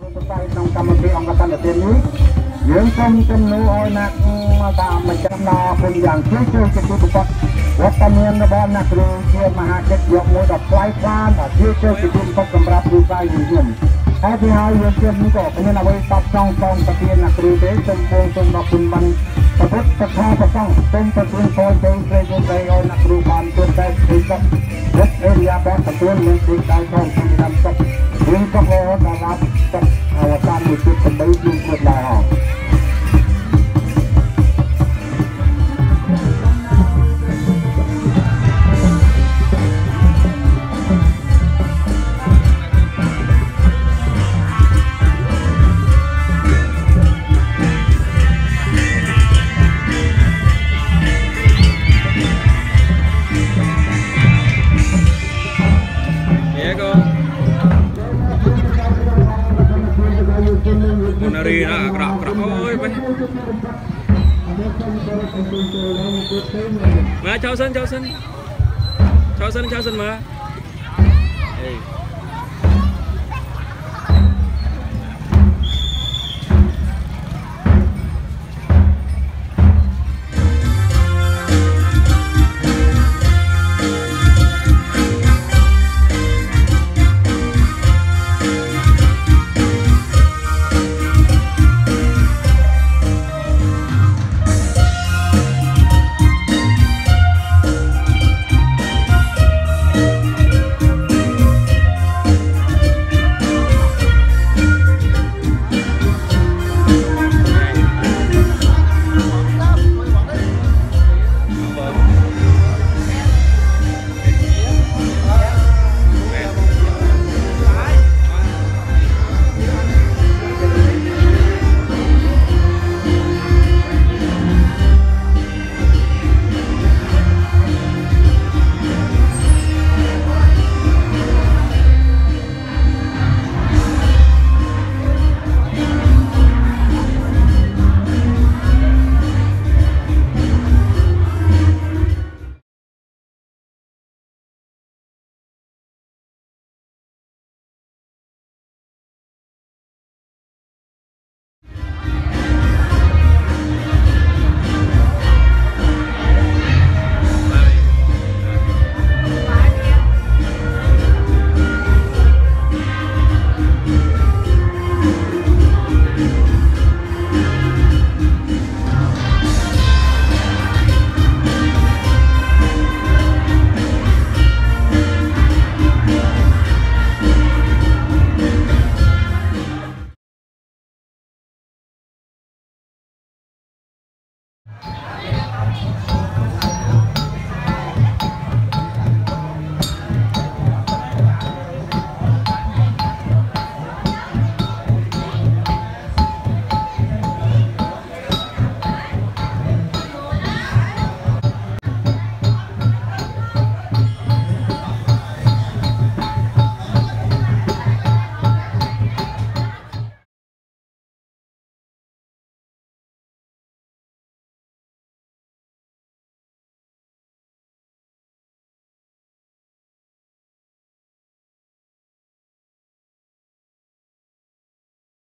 trong cầm một cái ông ta là tiền núi dưỡng công trong núi oi nạc ta mà chăm lo cùng dạng chơi chơi cái thứ bậcวัฒนธรรมบ้านนักเรียนเที่ยวมหาเกษตรยกมือดับไฟฟ้าเที่ยวเที่ยวกิจกรรมสำหรับผู้ชายหญิงไอ้ที่หายเยี่ยมนี่ก็เป็นเอาไว้ตัดช่องตะเกียงนักเรียนเด็กจงโปงจงดอกคุณบันตะพุทธทองตะช่องเป็นตะเกียงโปงเจงเกยเกยเอานักเรียนบานตัวใจติดกับรถเอริยาบอสตะเกียงเมืองติดใจทองที่นำกับดึงกับโลดารับกับอวตารมุจิตเป็นใบยืนกดลายหอก Nari nak kerak oi bay. Mà chào sân mà. Hey.